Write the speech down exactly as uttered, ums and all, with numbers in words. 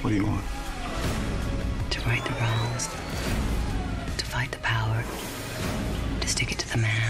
What do you want? To right the wrongs, to fight the power, to stick it to the man.